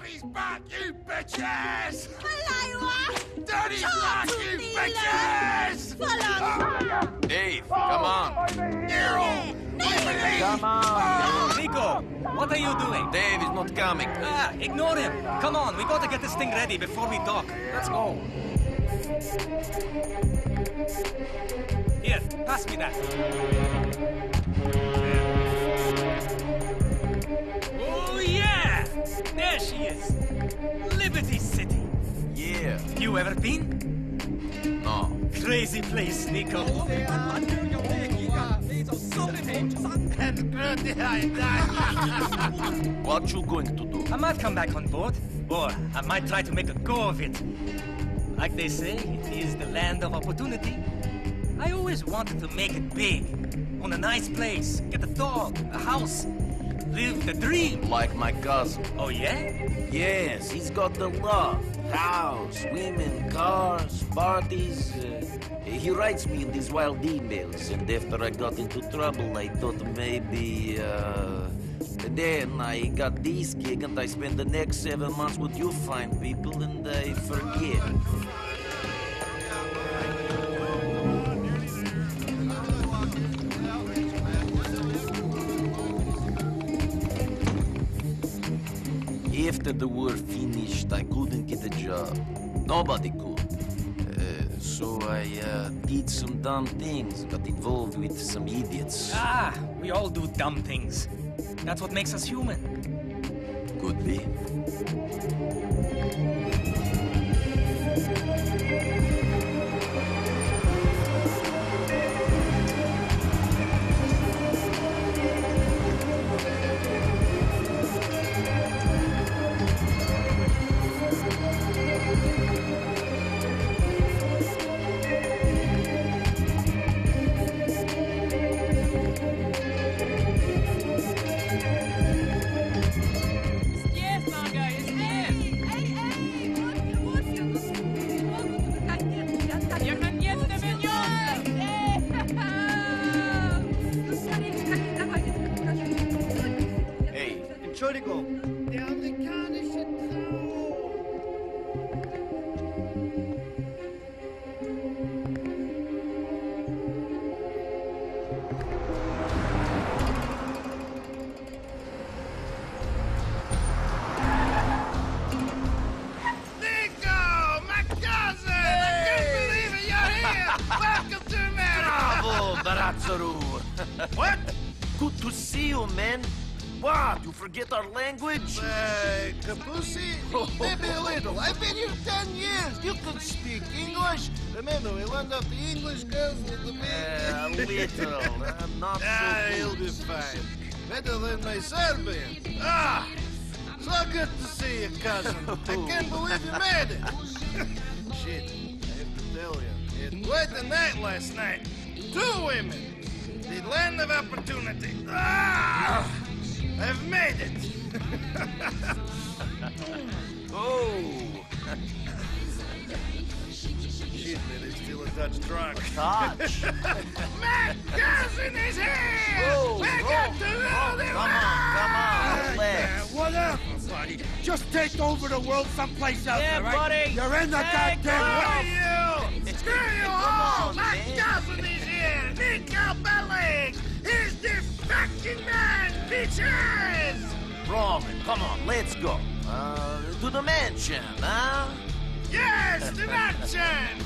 Daddy's back, you bitches! Malayo! Daddy's back, you bitches! Dave, come on. Nero! Come on. Nico, what are you doing? Dave is not coming. Ah, ignore him. Come on, we gotta get this thing ready before we dock. Let's go. Here, pass me that. Oh, yeah! There she is. Liberty City. Yeah. You ever been? No. Crazy place, Nico. What you going to do? I might come back on board, or I might try to make a go of it. Like they say, it is the land of opportunity. I always wanted to make it big. Own a nice place, get a dog, a house, live the dream. Like my cousin. Oh, yeah? Yes, he's got the lot. House, women, cars, parties. He writes me in these wild emails, and after I got into trouble, I thought maybe, Then I got this gig, and I spent the next 7 months with you fine people, and I forget. After the war finished, I couldn't get a job. Nobody could. So I did some dumb things, got involved with some idiots. Ah, we all do dumb things. That's what makes us human. Could be. Entschuldigung. Der amerikanische Traum! Nico! My cousin! I can't believe it! You're here! Welcome to America! Bravo, Barazzaru! What? Good to see you, man. What? You forget our language? Kapusi? Maybe a little. I've been here 10 years. You can speak English. Remember, we learned off the English girls with the A little. Not so He'll good. be fine. Better than my Serbian. Ah! So good to see you, cousin. I can't believe you made it. Shit, I have to tell you. It quite a night last night. 2 women. The land of opportunity. Ah! I've made it. Oh! Shit, man, it's still a Dutch drunk. Touch! My cousin is here! Whoa, We whoa, got to know the come on, relax. Whatever, buddy. Just take over the world someplace else, Yeah, all right? buddy. You're in the Take goddamn Screw you! Screw you all! on, My man. cousin is here! Nico Bellic! He's the fucking man, bitches! Roman, come on, let's go. To the mansion, huh? Yes, the mansion!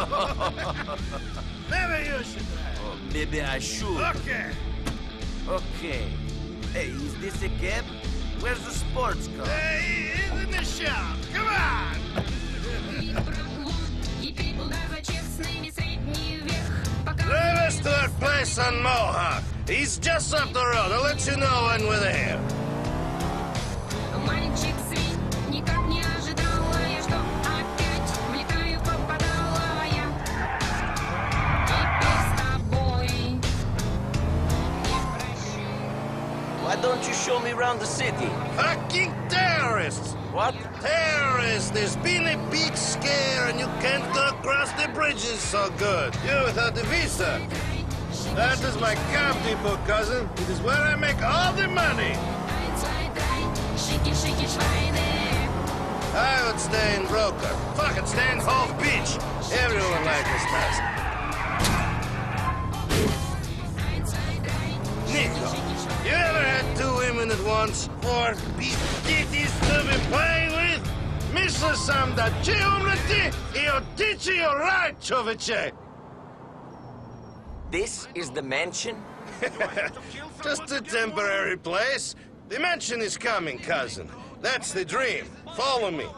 Maybe you should drive. Oh, maybe I should. Okay. Okay. Hey, is this a cab? Where's the sports car? Hey, he's in the shop. Come on! Drive us to that place on Mohawk. He's just up the road. I'll let you know when we're there. Мальчик свин, никак не ожидала я, что опять влетаю, попадала я. Теперь с тобой не прощу. Why don't you show me around the city? Fucking terrorists! What? Terrorists! There's been a big scare and you can't go across the bridges so good. You without the visa. That is my camp depot, cousin. It is where I make all the money. Ein, zwei, drei, шики, шики, швайны. I would stay in Broker. Fucking stay in Hove Beach. Everyone like this does. Nico, you ever had two women at once? Or these titties to be playing with? Misle sam da će umreti I otići right, čoveče. This is the mansion? Just a temporary place. The mansion is coming, cousin. That's the dream. Follow me.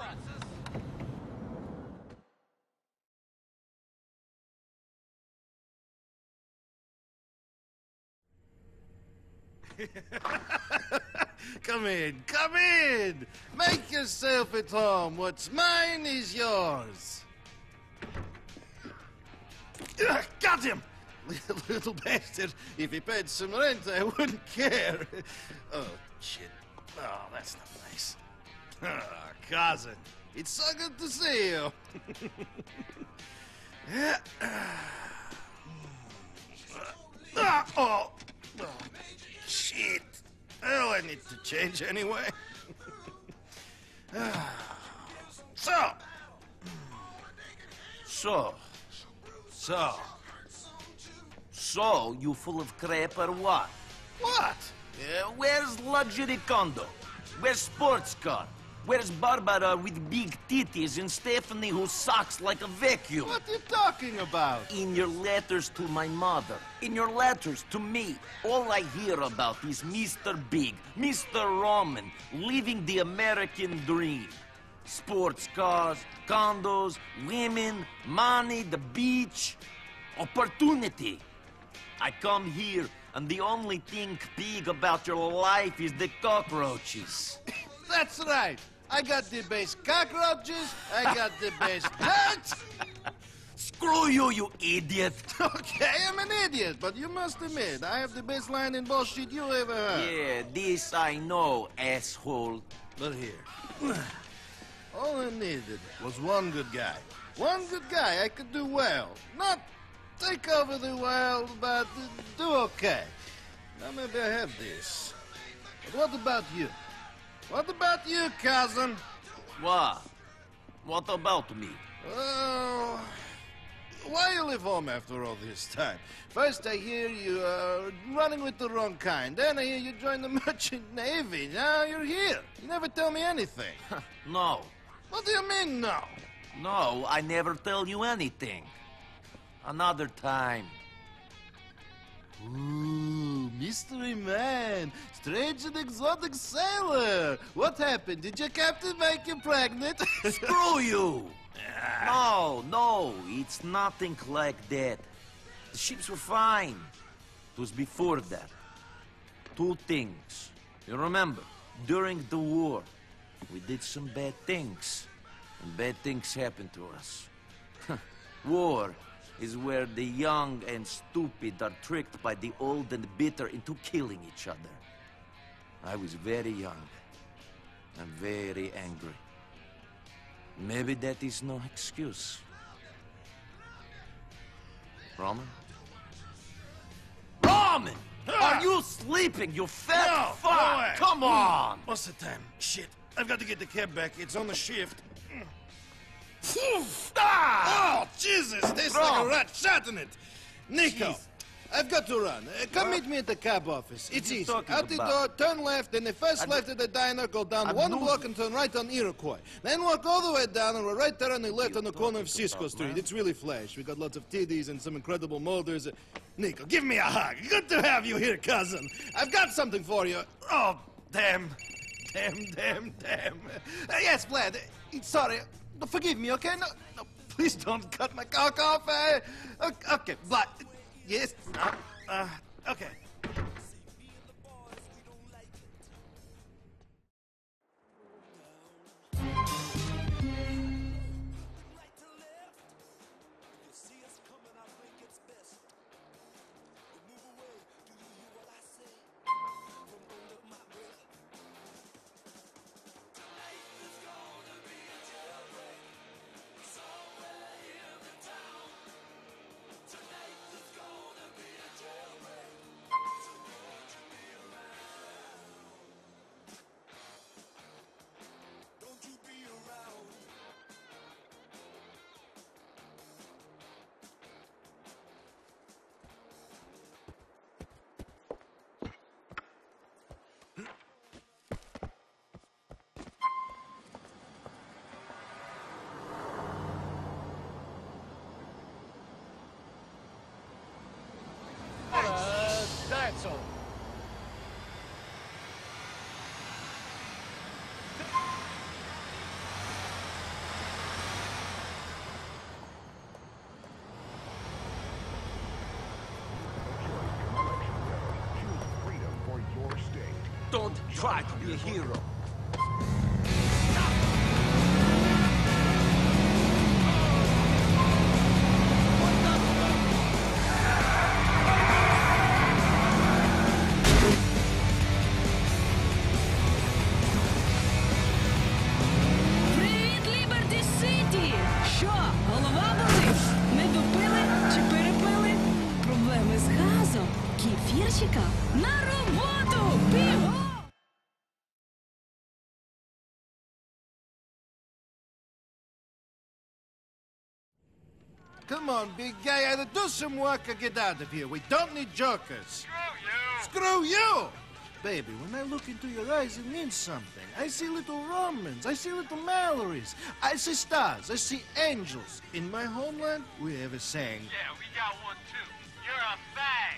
Come in, come in! Make yourself at home. What's mine is yours. Got him! Little bastard. If he paid some rent, I wouldn't care. Oh, shit. Oh, that's not nice. Ah, cousin. It's so good to see you. Oh, shit. Well, I need to change anyway. So, you full of crap or what? What? Where's luxury condo? Where's sports car? Where's Barbara with big titties and Stephanie who sucks like a vacuum? What are you talking about? In your letters to my mother, in your letters to me, all I hear about is Mr. Big, Mr. Roman, living the American dream. Sports cars, condos, women, money, the beach, opportunity. I come here, and the only thing big about your life is the cockroaches. That's right. I got the best cockroaches. I got the best dirt. Screw you, you idiot. Okay, I'm an idiot, but you must admit, I have the best line in bullshit you ever heard. Yeah, this I know, asshole. But here, all I needed was one good guy. One good guy I could do well. Not take over the world, but do okay. Now maybe I have this. But what about you? What about you, cousin? What? What about me? Oh, why you leave home after all this time? First I hear you running with the wrong kind. Then I hear you join the merchant navy. Now you're here. You never tell me anything. No. What do you mean, no? No, I never tell you anything. Another time. Ooh, mystery man. Strange and exotic sailor. What happened? Did your captain make you pregnant? Screw you! No, it's nothing like that. The ships were fine. It was before that. Two things. You remember, during the war, we did some bad things. And bad things happened to us. War is where the young and stupid are tricked by the old and bitter into killing each other. I was very young and very angry. Maybe that is no excuse. Roman? Roman! Are you sleeping, you fat No, fuck? go away. Come on! What's the time? Shit. I've got to get the cab back. It's on the shift. Ah! Oh, Jesus! Tastes like a Wrong. rat shot in it. Nico, Jeez. I've got to run. Come meet me at the cab office. It's you easy. talking Out the about? door, turn left, then the first left at the diner, go down I one know block you. and turn right on Iroquois. Then walk all the way down, and we're right there on the left on the corner of talking Cisco about, Street. man? It's really flash. We got lots of titties and some incredible molders. Nico, give me a hug. Good to have you here, cousin. I've got something for you. Oh, damn. Damn. Yes, Vlad. Sorry. Forgive me, okay? No, please don't cut my cock off. Okay, Vlad. Yes. Okay. Don't try to be a hero. Привіт, Ліберті Сіті! Що, голова болить? Не допили чи перепили? Проблеми з газом? Кефірчика? На роботу! Бігом! Come on, big guy, either do some work or get out of here. We don't need jokers. Screw you! Baby, when I look into your eyes, it means something. I see little Romans, I see little Mallorys, I see stars, I see angels. In my homeland, we have a saying. Yeah, we got one too. You're a fag.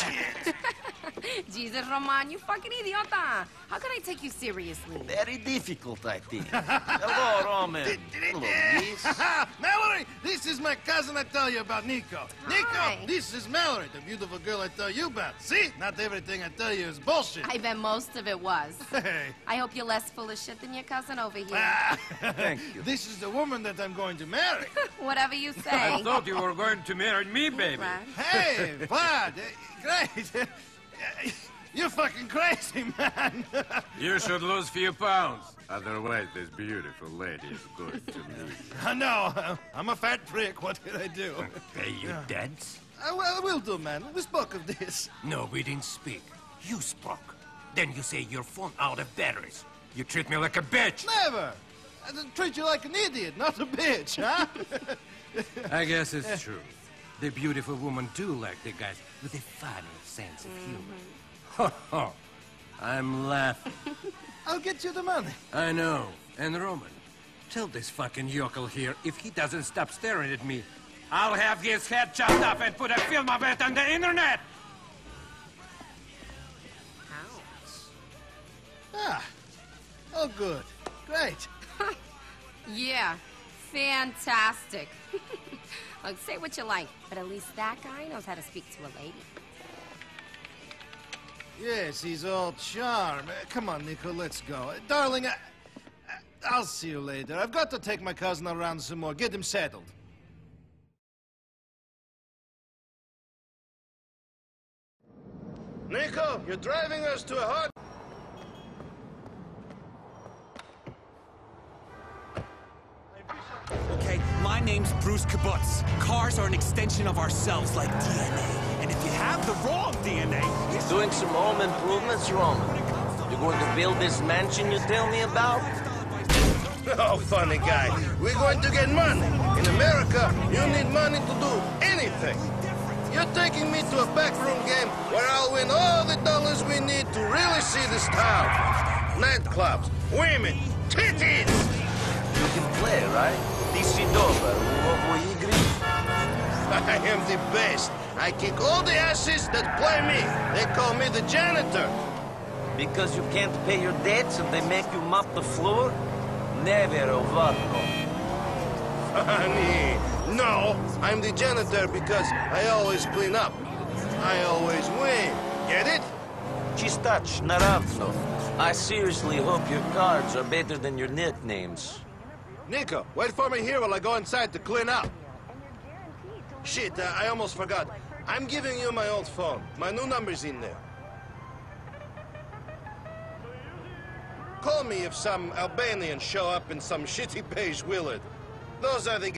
Jesus, Roman, you fucking idiota. How can I take you seriously? Very difficult, I think. Hello, Roman. Hello, miss. Mallory, this is my cousin I tell you about, Nico. Hi. Nico, this is Mallory, the beautiful girl I tell you about. See? Not everything I tell you is bullshit. I bet most of it was. Hey. I hope you're less full of shit than your cousin over here. Thank you. This is the woman that I'm going to marry. Whatever you say. I thought you were going to marry me, baby. Brad. Hey, Vlad, great. You're fucking crazy, man. You should lose few pounds. Otherwise, this beautiful lady is good to me. I know. I'm a fat prick. What did I do? Pay you dance? Well, we'll do, man. We spoke of this. No, we didn't speak. You spoke. Then you say your phone out of batteries. You treat me like a bitch. Never. I didn't treat you like an idiot, not a bitch, huh? I guess it's true. The beautiful women do like the guys with a funny sense of humor. Ho ho! I'm laughing. I'll get you the money. I know. And Roman, tell this fucking yokel here, if he doesn't stop staring at me, I'll have his head chopped off and put a film of it on the internet! Ah. Oh, good. Great. Yeah, fantastic. Look, say what you like, but at least that guy knows how to speak to a lady. Yes, he's all charm. Come on, Nico, let's go. Darling, I'll see you later. I've got to take my cousin around some more. Get him settled. Nico, you're driving us to a hot... Okay, my name's Bruce Kibbutz. Cars are an extension of ourselves, like DNA. And if you have the wrong DNA... You're doing some home improvements, Roman. You're going to build this mansion you tell me about? Oh, funny guy. We're going to get money. In America, you need money to do anything. You're taking me to a backroom game where I'll win all the dollars we need to really see this town. Nightclubs, women, titties! You can play, right? Disidova, Uovo Igri. I am the best. I kick all the asses that play me. They call me the janitor. Because you can't pay your debts and they make you mop the floor? Never ovatno. Funny. No, I'm the janitor because I always clean up. I always win. Get it? Chistach, naravno. I seriously hope your cards are better than your nicknames. Nico, wait for me here while I go inside to clean up. Shit, I almost forgot. I'm giving you my old phone. My new number's in there. Call me if some Albanians show up in some shitty beige Willard. Those are the